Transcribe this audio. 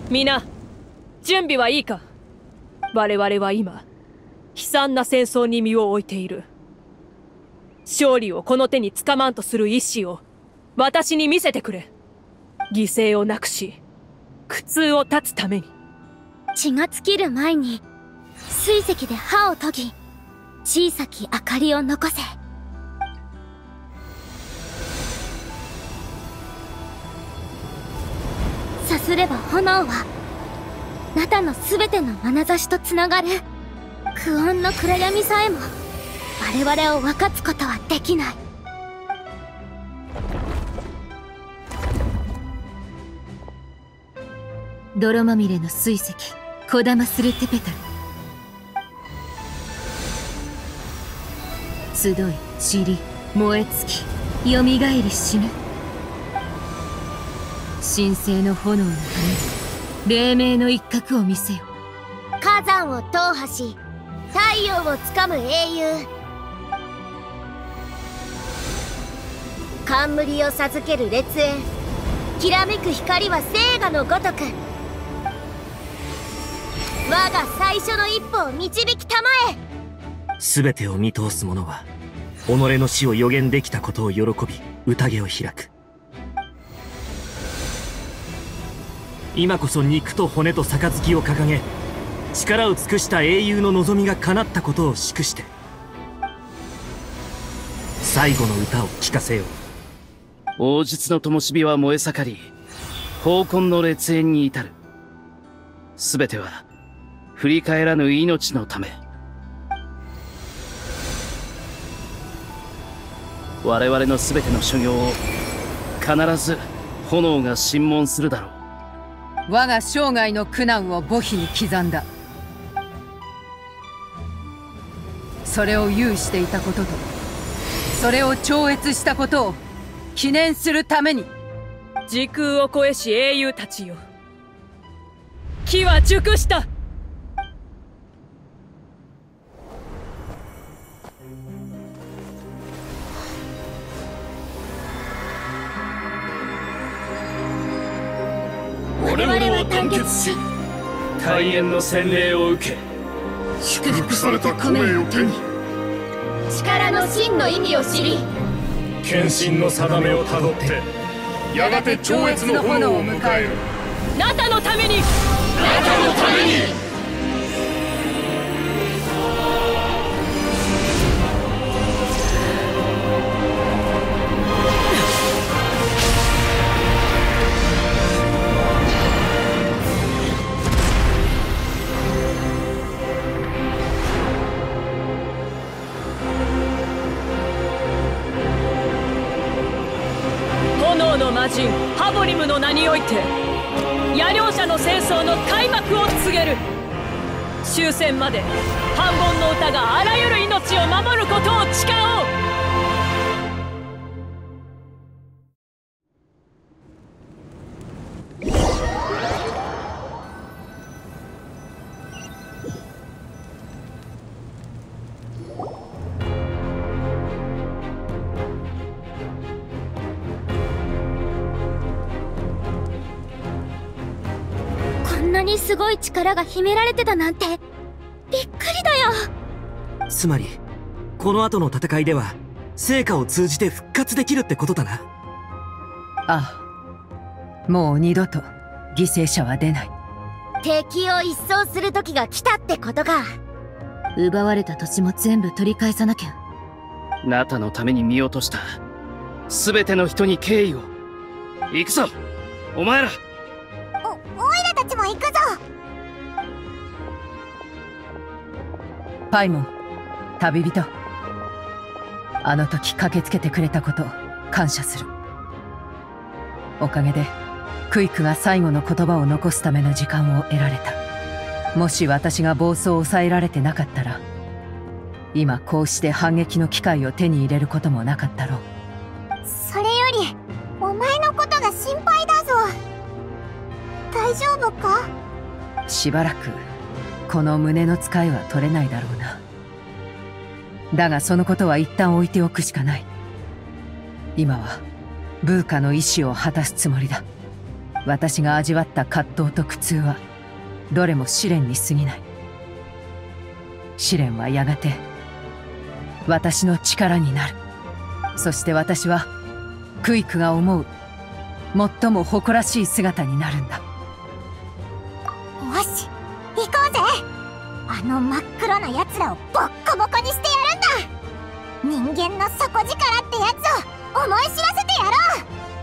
皆、準備はいいか？我々は今、悲惨な戦争に身を置いている。勝利をこの手につかまんとする意志を、私に見せてくれ。犠牲をなくし、苦痛を断つために。 血が尽きる前に、水石で歯を研ぎ、小さき明かりを残せ。さすれば炎は、ナタのすべての眼差しとつながる。苦音の暗闇さえも、我々を分かつことはできない。 泥まみれの水石、こだまするテペタル。集い、散り、燃え尽き、よみがえり死ぬ。神聖の炎のために、黎明の一角を見せよ。 火山を踏破し、太陽をつかむ英雄。冠を授ける烈焰。きらめく光は聖火のごとく。我が最初の一歩を導きたまえ。 全てを見通す者は己の死を予言できたことを喜び宴を開く。今こそ肉と骨と杯を掲げ、力を尽くした英雄の望みが叶ったことを祝して、最後の歌を聴かせよう。 王術の灯火は燃え盛り、宝魂の烈焰に至る。全ては振り返らぬ命のため。我々の全ての所業を必ず炎が審問するだろう。 我が生涯の苦難を墓碑に刻んだ。それを有していたことと、それを超越したことを記念するために。 時空を超えし英雄たちよ、木は熟した。 我々は団結し、 開演の洗礼を受け、 祝福された米を手に、 力の真の意味を知り、 献身の定めをたどって、やがて超越の炎を迎える。 ナタのために、 ナタのために。 炎の魔人ハボリムの名において、野両者の戦争の開幕を告げる。終戦まで反言の歌があらゆる命を守ることを誓おう。 こんなにすごい力が秘められてたなんて、びっくりだよ。 つまりこの後の戦いでは成果を通じて復活できるってことだな。 ああ、もう二度と犠牲者は出ない。 敵を一掃する時が来たってことか。 奪われた土地も全部取り返さなきゃ。 ナタのために見落とした全ての人に敬意を。行くぞお前ら。 オイラたちも行くぞ。 パイモン、旅人。あの時駆けつけてくれたこと感謝する。おかげでクイックが最後の言葉を残すための時間を得られた。もし私が暴走を抑えられてなかったら、今こうして反撃の機会を手に入れることもなかったろう。 それよりお前のことが心配だぞ。大丈夫か？ しばらくこの胸の使いは取れないだろうな。だがそのことは一旦置いておくしかない。今はブーカの意志を果たすつもりだ。 私が味わった葛藤と苦痛はどれも試練に過ぎない。試練はやがて私の力になる。そして私はクイクが思う最も誇らしい姿になるんだ。 よし、行こうぜ。あの真っ黒な奴らをボッコボコにしてやるんだ。人間の底力ってやつを思い知らせてやろう。